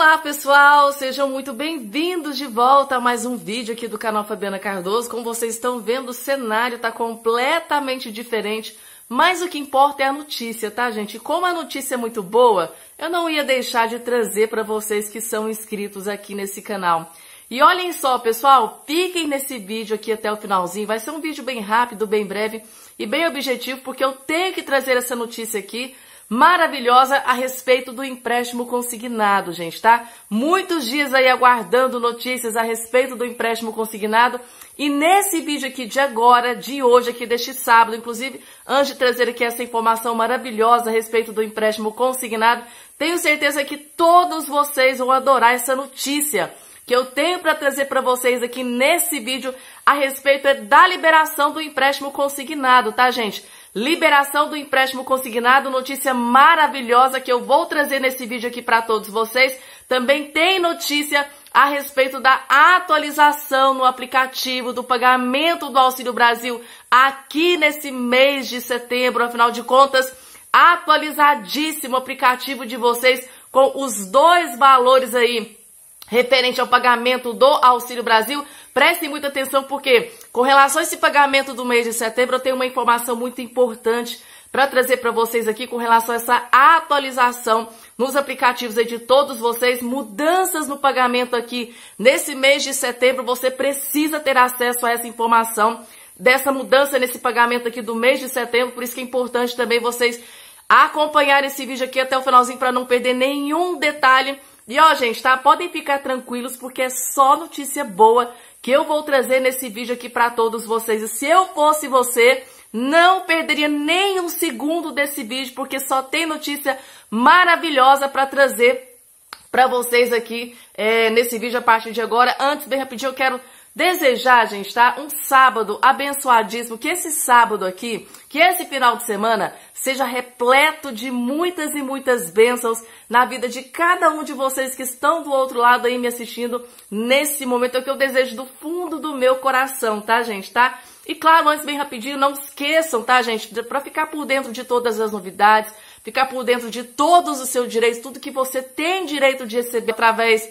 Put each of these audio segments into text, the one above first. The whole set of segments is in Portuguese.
Olá pessoal, sejam muito bem-vindos de volta a mais um vídeo aqui do canal Fabiana Cardoso. Como vocês estão vendo, o cenário está completamente diferente, mas o que importa é a notícia, tá gente? E como a notícia é muito boa, eu não ia deixar de trazer para vocês que são inscritos aqui nesse canal. E olhem só pessoal, fiquem nesse vídeo aqui até o finalzinho, vai ser um vídeo bem rápido, bem breve e bem objetivo, porque eu tenho que trazer essa notícia aqui maravilhosa a respeito do empréstimo consignado, gente, tá? Muitos dias aí aguardando notícias a respeito do empréstimo consignado e nesse vídeo aqui de agora, de hoje, aqui deste sábado, inclusive, antes de trazer aqui essa informação maravilhosa a respeito do empréstimo consignado, tenho certeza que todos vocês vão adorar essa notícia que eu tenho para trazer para vocês aqui nesse vídeo a respeito da liberação do empréstimo consignado, tá, gente? Liberação do empréstimo consignado, notícia maravilhosa que eu vou trazer nesse vídeo aqui para todos vocês. Também tem notícia a respeito da atualização no aplicativo do pagamento do Auxílio Brasil aqui nesse mês de setembro. Afinal de contas, atualizadíssimo o aplicativo de vocês com os dois valores aí referente ao pagamento do Auxílio Brasil. Prestem muita atenção porque, com relação a esse pagamento do mês de setembro, eu tenho uma informação muito importante para trazer para vocês aqui com relação a essa atualização nos aplicativos aí de todos vocês, mudanças no pagamento aqui nesse mês de setembro. Você precisa ter acesso a essa informação dessa mudança nesse pagamento aqui do mês de setembro, por isso que é importante também vocês acompanhar esse vídeo aqui até o finalzinho para não perder nenhum detalhe. E ó, gente, tá? Podem ficar tranquilos porque é só notícia boa que eu vou trazer nesse vídeo aqui para todos vocês. E se eu fosse você, não perderia nem um segundo desse vídeo, porque só tem notícia maravilhosa para trazer para vocês aqui nesse vídeo a partir de agora. Antes, bem rapidinho, eu quero desejar, gente, tá? Um sábado abençoadíssimo, que esse sábado aqui, que esse final de semana seja repleto de muitas e muitas bênçãos na vida de cada um de vocês que estão do outro lado aí me assistindo nesse momento. É o que eu desejo do fundo do meu coração, tá, gente, tá? E claro, antes, bem rapidinho, não esqueçam, tá, gente, para ficar por dentro de todas as novidades, ficar por dentro de todos os seus direitos, tudo que você tem direito de receber através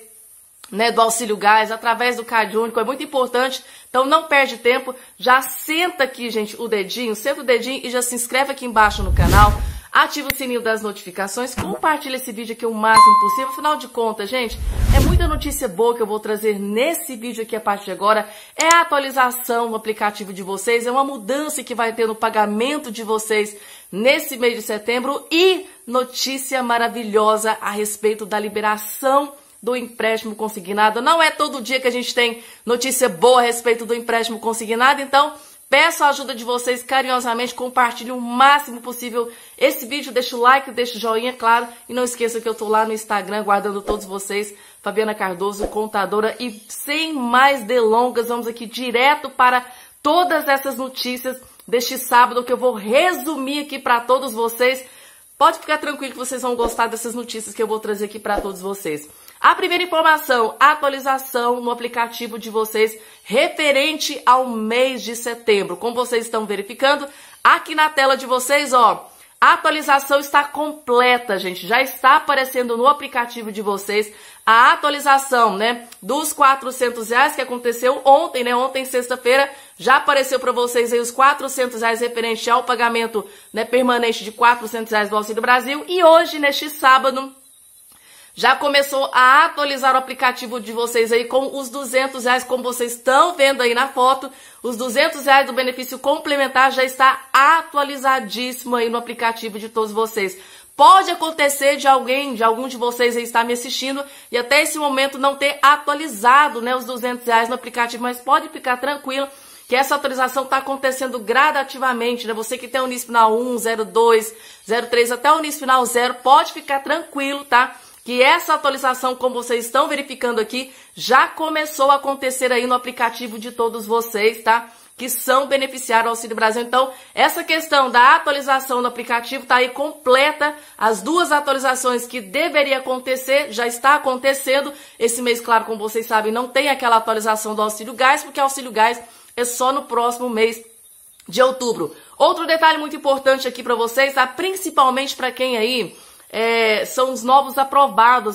do Auxílio Gás, através do Cade Único, é muito importante, então não perde tempo, já senta aqui, gente, senta o dedinho e já se inscreve aqui embaixo no canal, ativa o sininho das notificações, compartilha esse vídeo aqui o máximo possível, afinal de contas, gente, é muita notícia boa que eu vou trazer nesse vídeo aqui a partir de agora, é a atualização no aplicativo de vocês, é uma mudança que vai ter no pagamento de vocês nesse mês de setembro e notícia maravilhosa a respeito da liberação do empréstimo consignado. Não é todo dia que a gente tem notícia boa a respeito do empréstimo consignado, então peço a ajuda de vocês carinhosamente, compartilhem o máximo possível esse vídeo, deixa o like, deixa o joinha, claro, e não esqueça que eu tô lá no Instagram guardando todos vocês, Fabiana Cardoso, contadora, e sem mais delongas, vamos aqui direto para todas essas notícias deste sábado que eu vou resumir aqui para todos vocês. Pode ficar tranquilo que vocês vão gostar dessas notícias que eu vou trazer aqui para todos vocês. A primeira informação, atualização no aplicativo de vocês referente ao mês de setembro. Como vocês estão verificando, aqui na tela de vocês, ó, a atualização está completa, gente. Já está aparecendo no aplicativo de vocês a atualização, dos R$400 que aconteceu ontem, Ontem, sexta-feira, já apareceu para vocês aí os R$400 referente ao pagamento, permanente de R$400 do Auxílio Brasil. E hoje, neste sábado, já começou a atualizar o aplicativo de vocês aí com os R$200, como vocês estão vendo aí na foto. Os R$200 do benefício complementar já está atualizadíssimo aí no aplicativo de todos vocês. Pode acontecer de algum de vocês aí estar me assistindo e até esse momento não ter atualizado, os R$200 no aplicativo, mas pode ficar tranquilo que essa atualização está acontecendo gradativamente, Você que tem o NIS final 1, 02, 03 até o NIS final 0, pode ficar tranquilo, tá? Que essa atualização, como vocês estão verificando aqui, já começou a acontecer aí no aplicativo de todos vocês, tá? Que são beneficiários do Auxílio Brasil. Então, essa questão da atualização do aplicativo está aí completa. As duas atualizações que deveria acontecer, já está acontecendo. Esse mês, claro, como vocês sabem, não tem aquela atualização do Auxílio Gás, porque o Auxílio Gás é só no próximo mês de outubro. Outro detalhe muito importante aqui para vocês, tá? Principalmente para quem aí são os novos aprovados,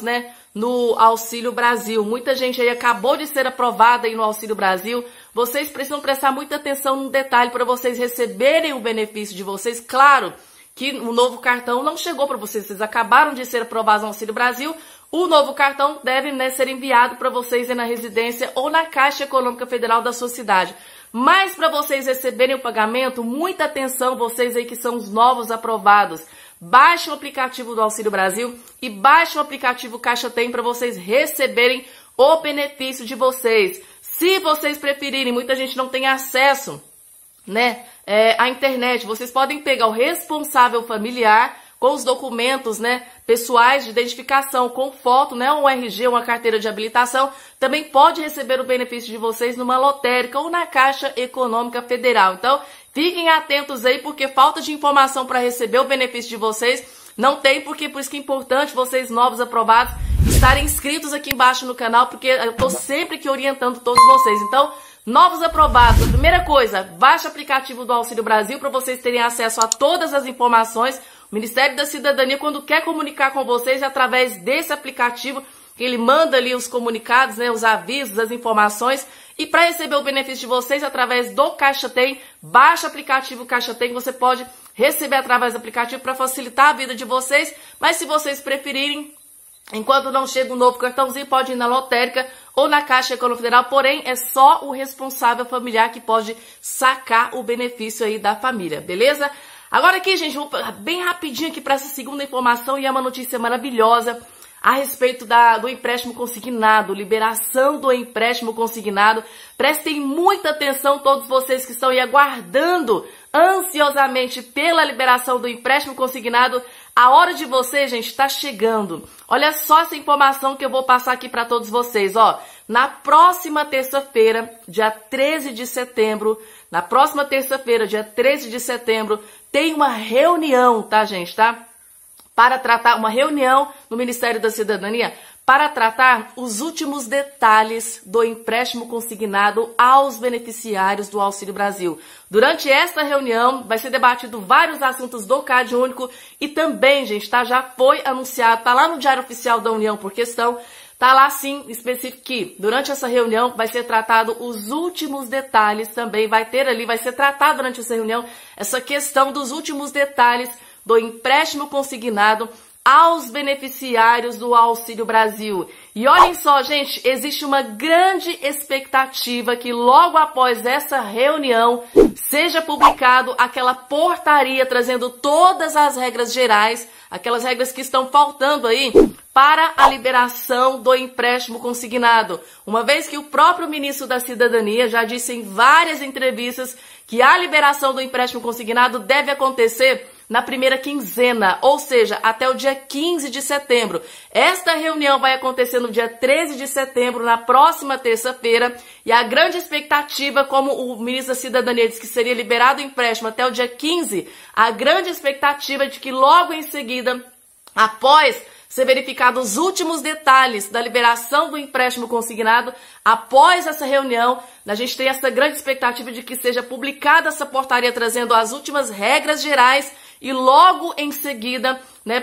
no Auxílio Brasil. Muita gente aí acabou de ser aprovada aí no Auxílio Brasil. Vocês precisam prestar muita atenção num detalhe para vocês receberem o benefício de vocês. Claro que o novo cartão não chegou para vocês. Vocês acabaram de ser aprovados no Auxílio Brasil. O novo cartão deve, né, ser enviado para vocês aí na residência ou na Caixa Econômica Federal da sua cidade. Mas para vocês receberem o pagamento, muita atenção, vocês aí que são os novos aprovados. Baixe o aplicativo do Auxílio Brasil e baixe o aplicativo Caixa Tem para vocês receberem o benefício de vocês. Se vocês preferirem, muita gente não tem acesso, né, à internet, vocês podem pegar o responsável familiar com os documentos, né, pessoais de identificação, com foto, né, um RG, uma carteira de habilitação, também pode receber o benefício de vocês numa lotérica ou na Caixa Econômica Federal. Então, fiquem atentos aí, porque falta de informação para receber o benefício de vocês não tem, porque por isso que é importante vocês novos aprovados estarem inscritos aqui embaixo no canal, porque eu estou sempre aqui orientando todos vocês. Então, novos aprovados, a primeira coisa, baixe o aplicativo do Auxílio Brasil para vocês terem acesso a todas as informações. O Ministério da Cidadania, quando quer comunicar com vocês, é através desse aplicativo, que ele manda ali os comunicados, né, os avisos, as informações. E para receber o benefício de vocês, através do Caixa Tem, baixa o aplicativo Caixa Tem, que você pode receber através do aplicativo para facilitar a vida de vocês. Mas se vocês preferirem, enquanto não chega um novo cartãozinho, pode ir na lotérica ou na Caixa Econômica Federal, porém é só o responsável familiar que pode sacar o benefício aí da família, beleza? Agora aqui, gente, vou bem rapidinho aqui para essa segunda informação, e é uma notícia maravilhosa a respeito do empréstimo consignado, liberação do empréstimo consignado. Prestem muita atenção, todos vocês que estão aí aguardando ansiosamente pela liberação do empréstimo consignado. A hora de vocês, gente, está chegando. Olha só essa informação que eu vou passar aqui para todos vocês, ó. Na próxima terça-feira, dia 13 de setembro, dia 13 de setembro, tem uma reunião, tá, gente, tá? Para tratar, uma reunião no Ministério da Cidadania para tratar os últimos detalhes do empréstimo consignado aos beneficiários do Auxílio Brasil. Durante esta reunião vai ser debatido vários assuntos do Cade Único e também, gente, tá, já foi anunciado, tá lá no Diário Oficial da União por questão, tá lá sim, específico que durante essa reunião vai ser tratado os últimos detalhes também, vai ser tratado durante essa reunião essa questão dos últimos detalhes do empréstimo consignado aos beneficiários do Auxílio Brasil. E olhem só, gente, existe uma grande expectativa que logo após essa reunião seja publicado aquela portaria trazendo todas as regras gerais, aquelas regras que estão faltando aí para a liberação do empréstimo consignado. Uma vez que o próprio ministro da Cidadania já disse em várias entrevistas que a liberação do empréstimo consignado deve acontecer na primeira quinzena, ou seja, até o dia 15 de setembro. Esta reunião vai acontecer no dia 13 de setembro, na próxima terça-feira, e a grande expectativa, como o ministro da Cidadania disse que seria liberado o empréstimo até o dia 15, a grande expectativa é de que logo em seguida, após ser verificados os últimos detalhes da liberação do empréstimo consignado, após essa reunião, a gente tem essa grande expectativa de que seja publicada essa portaria trazendo as últimas regras gerais e logo em seguida, né,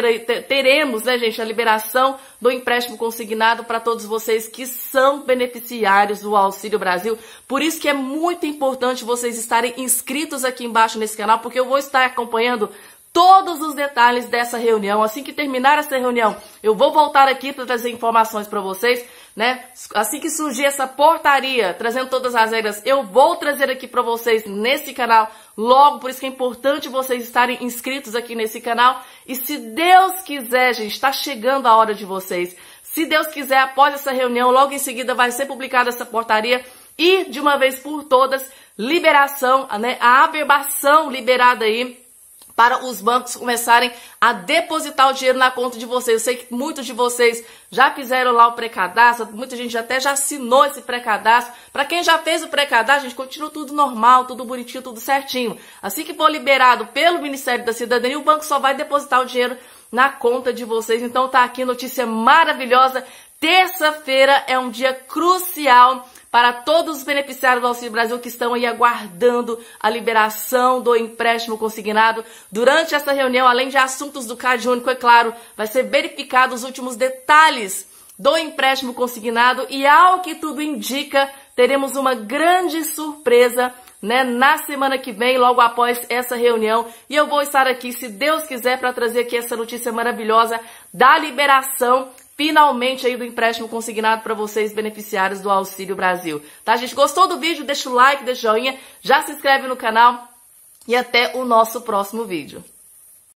teremos, né, gente, a liberação do empréstimo consignado para todos vocês que são beneficiários do Auxílio Brasil. Por isso que é muito importante vocês estarem inscritos aqui embaixo nesse canal, porque eu vou estar acompanhando todos os detalhes dessa reunião. Assim que terminar essa reunião, eu vou voltar aqui para trazer informações para vocês, né? Assim que surgir essa portaria, trazendo todas as regras, eu vou trazer aqui para vocês nesse canal logo. Por isso que é importante vocês estarem inscritos aqui nesse canal. E se Deus quiser, gente, está chegando a hora de vocês. Se Deus quiser, após essa reunião, logo em seguida vai ser publicada essa portaria e, de uma vez por todas, liberação, né? A averbação liberada aí para os bancos começarem a depositar o dinheiro na conta de vocês. Eu sei que muitos de vocês já fizeram lá o pré-cadastro, muita gente até já assinou esse pré-cadastro. Para quem já fez o pré-cadastro, gente, continua tudo normal, tudo bonitinho, tudo certinho. Assim que for liberado pelo Ministério da Cidadania, o banco só vai depositar o dinheiro na conta de vocês. Então tá aqui notícia maravilhosa. Terça-feira é um dia crucial para todos os beneficiários do Auxílio Brasil que estão aí aguardando a liberação do empréstimo consignado. Durante essa reunião, além de assuntos do CAD único, é claro, vai ser verificado os últimos detalhes do empréstimo consignado e, ao que tudo indica, teremos uma grande surpresa, né, na semana que vem, logo após essa reunião. E eu vou estar aqui, se Deus quiser, para trazer aqui essa notícia maravilhosa da liberação, finalmente, aí do empréstimo consignado para vocês, beneficiários do Auxílio Brasil. Tá, gente? Gostou do vídeo? Deixa o like, deixa o joinha, já se inscreve no canal e até o nosso próximo vídeo.